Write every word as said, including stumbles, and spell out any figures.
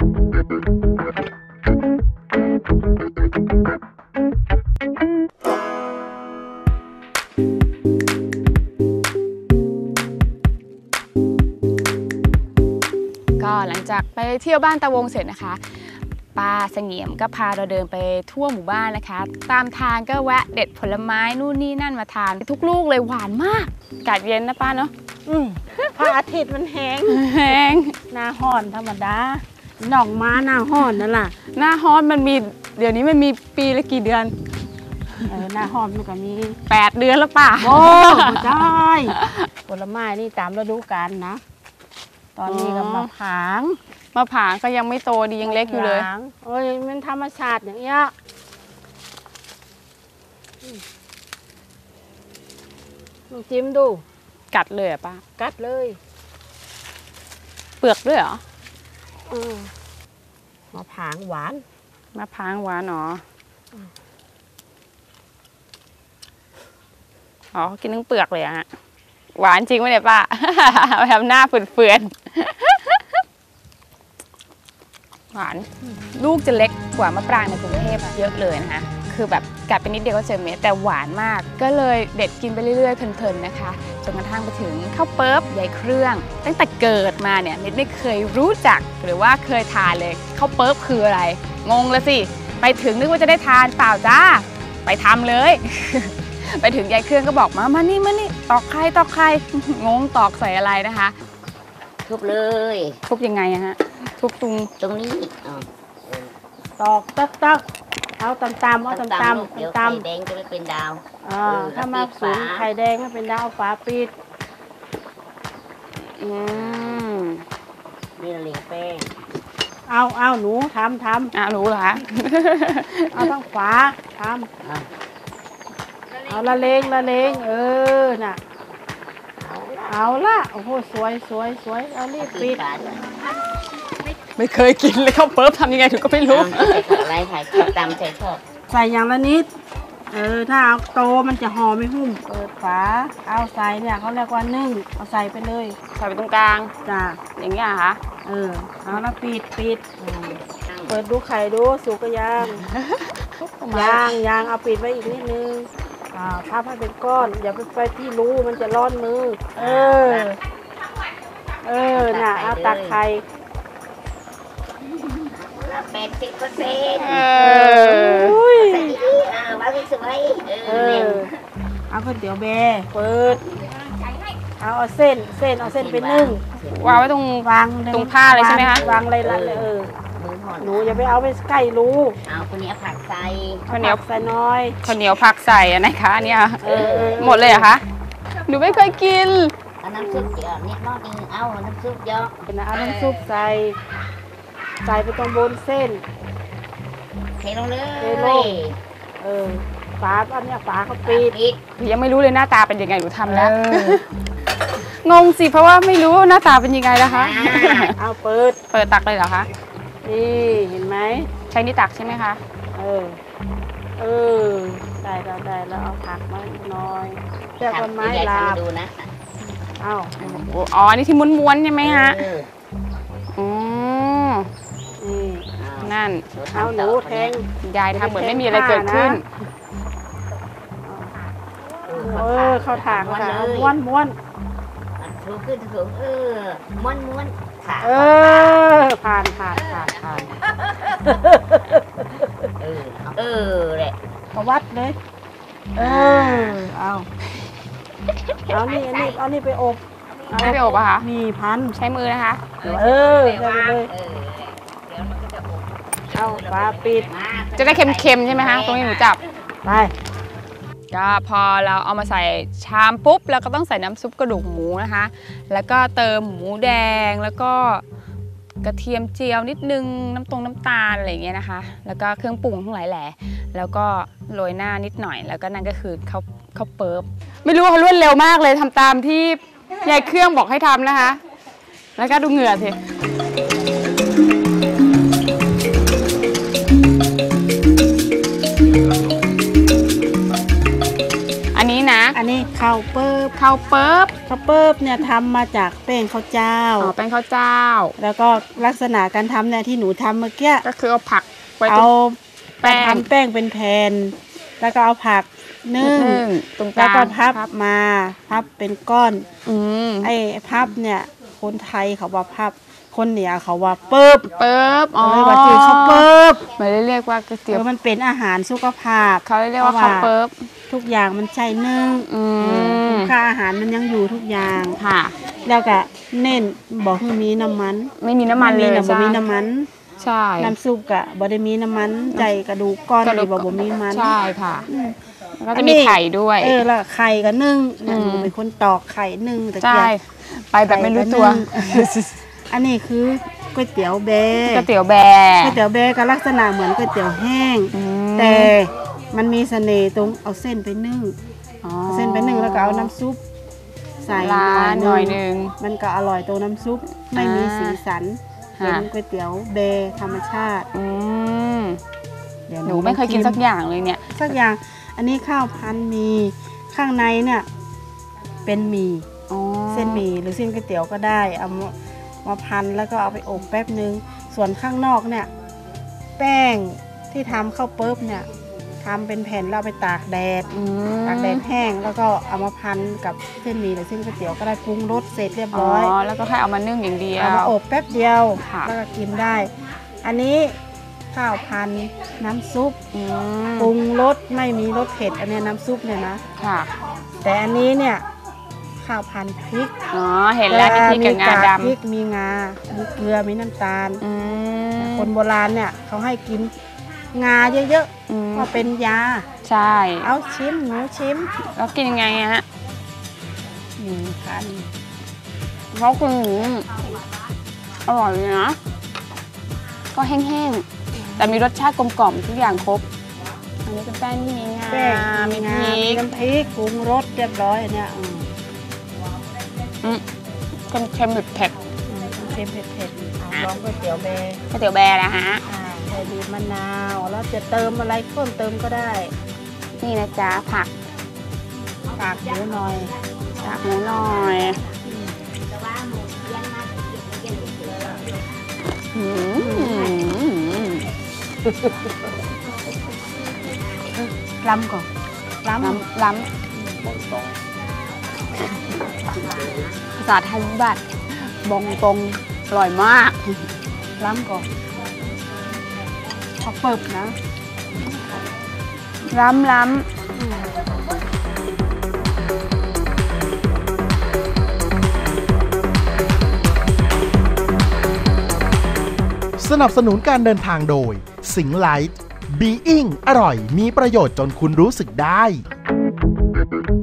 ก็หลังจากไปเที่ยวบ้านตาวงเสร็จนะคะป้าเสงี่ยมก็พาเราเดินไปทั่วหมู่บ้านนะคะตามทางก็แวะเด็ดผลไม้นู่นนี่นั่นมาทานทุกลูกเลยหวานมากอากาศเย็นนะป้าเนาะอืมพระอาทิตย์มันแห้งแห้งหน้าห้อนธรรมดาหน่องม้าหน้าห้อนนั่นแหละหน้าฮ้อนมันมีเดี๋ยวนี้มันมีปีละกี่เดือนเออหน้าห้อนมันก็มีแปดเดือนแล้วป่ะโอ้ใช่ผลไม้นี่ตามฤดูกาลนะตอนนี้ก็มะผางมะผางก็ยังไม่โตดียังเล็กอยู่เลยโอ้ยมันธรรมชาติอย่างเงี้ยจิ้มดูกัดเลยอ่ะป้ากัดเลยเปลือกด้วยเหรออืมมะผางหวานมะผางหวานหรออ๋อกินทั้งเปลือกเลยอะหวานจริงไหมเนี่ยป้าทำหน้าเฟื่อนๆหวานลูกจะเล็กกว่ามะปรางในกรุงเทพเยอะเลยนะคะคือแบบกัดไปนิดเดียวก็เจอเม็ดแต่หวานมากก็เลยเด็ดกินไปเรื่อยๆเพลินๆนะคะจนกระทั่งไปถึงข้าวเปิ๊บใยเครื่องตั้งแต่เกิดมาเนี่ยนิดไม่เคยรู้จักหรือว่าเคยทานเลยข้าวเปิ๊บคืออะไรงงละสิไปถึงนึกว่าจะได้ทานเปล่าจ้าไปทำเลยไปถึงยายเครื่องก็บอกมามานี่มานี่ตอกไข่ตอกไข่งงตอกใส่อะไรนะคะทุบเลยทุบยังไงอะฮะทุบตรงตรงนี้ตอกตักตักเอาตำตำเอาตำตำเดี๋ยวไข่แดงจะไม่เป็นดาวถ้ามาสูงไข่แดงไม่เป็นดาวฝาปิดอืมนี่เหลวแป้งเอาเอาหนูทำทำอ่ะหนูเหรอคะเอาทั้งฝาทำเอาละเลงละเลงเออน่ะเอาละโอ้โหสวยสวยสวยเอารีบปิดไม่เคยกินเลยข้าวเปิ๊บทำยังไงถึงก็ไม่รู้อะไรไข่ข้าวตำใส่ชอบใส่อย่างละนิดเออถ้าเอาโตมันจะห่อไม่หุ้มเปิดฝาเอาใส่เนี่ยเขาเรียกว่านึ่งเอาใส่ไปเลยใส่ไปตรงกลางจ้ะอย่างเงี้ยคะเออเอาละปิดปิดเปิดดูไข่ดูสุกก็ยางยางยางเอาปิดไว้อีกนิดนึงอ่าพับให้เป็นก้อนอย่าไปไปที่รูมันจะร้อนมือเออเออน่ะเอาตักไข่แปดสิบเปอร์เซ็นต์เออใส่ดีๆอ่ามาสวยเออเอาก๋วยเตี๋ยวเบเปิดเอาเอาเส้นเส้นเอาเส้นไปนึ่งวางไว้ตรงวางตรงผ้าเลยใช่ไหมคะวางอะไรละเออหนูอย่าไปเอาไปใกล้รูเอาคนนี้ผักใส่ข้าวเหนียวใส่น้อยข้าวเหนียวผักใส่อะนะคะเนี่ยหมดเลยเหรอคะหนูไม่เคยกินเอาน้ำซุปเยอะเนี่ยหม้อนึงเอาน้ำซุปเยอะเอาน้ำซุปใส่ใส่ไปตรงบนเส้นเทลงเลยเทลงเออฝาอันนี้ฝาเขาปิดยังไม่รู้เลยหน้าตาเป็นยังไงหนูทำแล้วงงสิเพราะว่าไม่รู้หน้าตาเป็นยังไงนะคะเอาเปิดเปิดตักเลยเหรอคะนี่เห็นไหมใช้นี่ตักใช่ไหมคะเออเออได้แล้วได้แล้วเอาผักมาอีกหน่อยแค่ต้นไม้ลาบดูนะอ้าวอ๋ออันนี้ที่ม้วนๆใช่ไหมฮะอืมนั่นเอาหนูแทงยายทำเหมือนไม่มีอะไรเกิดขึ้นเออเข้าถางค่ะม้วนม้วนถูกขึ้นถูกเออม้วนม้วนเออผ่านผ่านผ่านผ่านเออเออแหละประวัติเลยเออเอาเอานี่อันนี้เอานี่ไปอบไม่ไปอบอะคะมีพันใช้มือนะคะเออได้เลยเอาฝาปิดจะได้เค็มๆใช่ไหมคะตรงนี้หนูจับไปก็พอเราเอามาใส่ชามปุ๊บแล้วก็ต้องใส่น้ำซุปกระดูกหมูนะคะแล้วก็เติมหมูแดงแล้วก็กระเทียมเจียวนิดนึงน้ำตรงน้ำตาลอะไรอย่างเงี้ยนะคะแล้วก็เครื่องปรุงทั้งหลายแหล่แล้วก็โรยหน้านิดหน่อยแล้วก็นั่นก็คือข้าวข้าวเปิ๊บไม่รู้เขารวดเร็วมากเลยทำตามที่ยายเครื่องบอกให้ทำนะคะแล้วก็ดูเหงื่อสิอันนี้นะอันนี้ข้าวเปิ๊บบข้าวเปิ๊บข้าวเปิ๊บเนี่ยทำมาจากแป้งข้าวเจ้าอ๋อแป้งข้าวเจ้าแล้วก็ลักษณะการทำเนี่ยที่หนูทำเมื่อกี้ก็คือเอาผักไว้ตรเอาง แป้งทำแป้งเป็นแผ่นแล้วก็เอาผักนึ่งนึ่งตรงกแล้วลางก็พับมาพับเป็นก้อนอืมไอ้พับเนี่ยคนไทยเขาว่าพับคนเหนือเขาว่าเปิ๊บเปิ๊บอ๋อเลยว่าจือข้าวเปิ๊บไม่ได้เรียกว่าก๋วยเอเตี๋ยวอมันเป็นอาหารสุขภาพเขาเรียกว่าข้าวเปิ๊บทุกอย่างมันใช่นึ่งอืเออมคุณค่าอาหารมันยังอยู่ทุกอย่างค่ะแล้วก็เน้นบอกให้มีน้ำมันไม่มีน้ำมันเลยนะบ่ใช่มีน้ำมันใช่น้ำซุปกะบ่ได้มีน้ำมันใจกระดูกก้อนกระดูนี่กบ่บ่มีมันใช่ค่ะอืมแล้วก็จะมีไข่ด้วยเออแล้วไข่ก็นึ่งเนี่ยอืมหนูเป็นคนตอกไข่นึ่งตะใช่เกียบไปแบบไม่รู้ตัวอันนี้คือก๋วยเตี๋ยวแบก๋วยเตี๋ยวแบร์ก๋วยเตี๋ยวแบก็ลักษณะเหมือนก๋วยเตี๋ยวแห้งอืมแต่มันมีเสน่ห์ตรงเอาเส้นไปนึ่งอ๋อเอาเส้นไปนึ่งแล้วก็เอาน้ำซุปใส่ร้านหน่อยหนึ่งมันก็อร่อยตรงน้ำซุปไม่มีสีสันอ่าเป็นก๋วยเตี๋ยวเบธรรมชาติอืมเดี๋ยวหนูไม่เคยกินสักอย่างเลยเนี่ยสักอย่าง อันนี้ข้าวพันหมีข้างในเนี่ยเป็นหมี่อ๋อเส้นหมี่หรือเส้นก๋วยเตี๋ยวก็ได้เอามามาพันแล้วก็เอาไปอบแป๊บนึงส่วนข้างนอกเนี่ยแป้งที่ทำข้าวเปิ๊บเนี่ยทำเป็นแผ่นแล้วเอาไปตากแดดอืมตากแดดแห้งแล้วก็เอามาพันกับเส้นหมี่หรือเส้นก๋วยเตี๋ยวก็ได้ปรุงรสเสร็จเรียบอ๋อร้อยแล้วก็แค่เอามานึ่งอย่างเดียวเอามาอบแป๊บเดียวค่ะแล้วก็กินได้ อันนี้ข้าวพันน้ำซุปอืมปรุงรสไม่มีรสเผ็ดอันเนี้ยน้ำซุปเนี่ยนะค่ะแต่อันนี้เนี่ยข้าวพันพริกอ๋อเห็นแล้วมีพริกกับงามีกพริกดำมีงา มีเกลือมีน้ำตาลอืมคนโบราณเนี่ยเขาให้กินงาเยอะอืมๆก็เป็นยาใช่เอาชิมหนูชิมแล้วกินยังไงอะฮะหนึ่งพันเพราะคุณหนูอร่อยเลยนะ ก็แห้งๆ แต่มีรสชาติกลมกล่อมทุกอย่างครบ อันนี้เป็นแป้งที่มีงาแป้งมีมีพงาริมีกน้ำพริกปรุงรสเรียบร้อยอันเนี้ยอืมอืมเค็มๆเผ็ดอืมเค็มเผ็ดๆอ่ะลองก๋วยเตี๋ยวแบร์ๆก๋วยเตี๋ยวแบร์นะฮะอ่าใส่บีบมะนาวแล้วจะเติมอะไรเพิ่มเติมก็ได้นี่นะจ๊ะผักฝากหมูหน่อยจากหมูหน่อยแต่ว่าหมูเลี้ยงมาเลี้ยงเลี้ยงเลี้ยงอืมล้ำก่อนล้ำล้ำล้ำภาษาไทยบัตรบองตรงอร่อยมากล้ำก่อนพอเปิบนะล้ำล้ำสนับสนุนการเดินทางโดยสิงห์ไลท์บีอิงอร่อยมีประโยชน์จนคุณรู้สึกได้